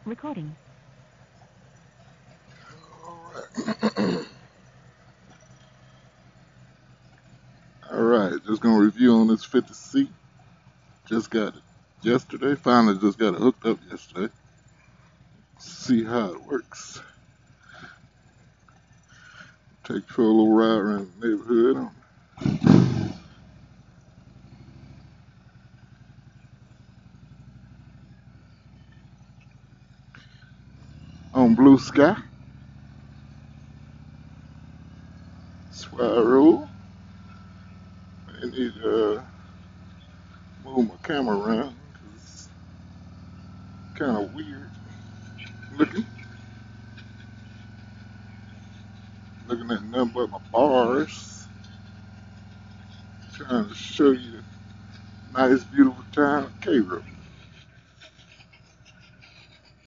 Recording. Alright, just gonna review on this 50C. Just got it yesterday. Finally just got it hooked up yesterday. See how it works. Take you for a little ride around the neighborhood. On Blue Sky. Spiral. I need to move my camera around because it's kind of weird looking. Looking at nothing but my bars. Trying to show you the nice, beautiful town of Cairo.